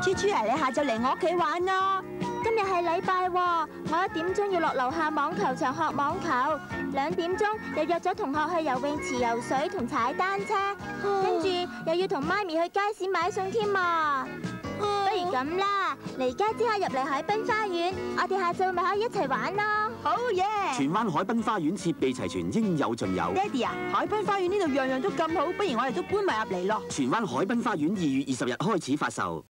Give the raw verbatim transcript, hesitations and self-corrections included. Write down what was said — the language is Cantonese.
豬豬啊，你下晝嚟我屋企玩咯。 今日係禮拜喎，我一點鐘要落樓下網球場學網球，兩點鐘又約咗同學去游泳池游水同踩單車，跟住又要同媽咪去街市買餸添啊！不如咁啦，離街之後入嚟海濱花園，我哋下晝咪可以一齊玩咯。 好耶！ 荃灣海濱花園設備齊全，應有盡有。 爹哋啊，海濱花園呢度樣樣都咁好，不如我哋都搬埋入嚟咯。 荃灣海濱花園二月二十日開始發售。